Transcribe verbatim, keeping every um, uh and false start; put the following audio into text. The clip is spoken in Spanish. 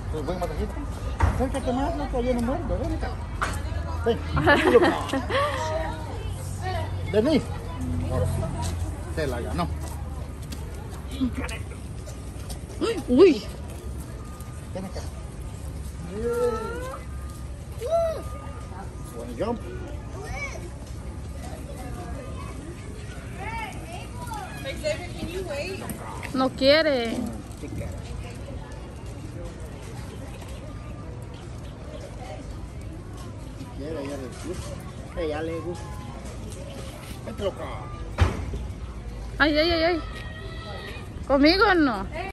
Pues buen masajito. Acércate más, loco, yo no muerdo. Ven acá. Ven, ven, loco. Vení. Ahora sí. Se la ganó. Uy. Ven acá. Buen jump. No quiere. Qué cara. Quiere, ya le gusta. Ya le gusta. Vete, loca. Ay, ay, ay, ay. ¿Conmigo o no?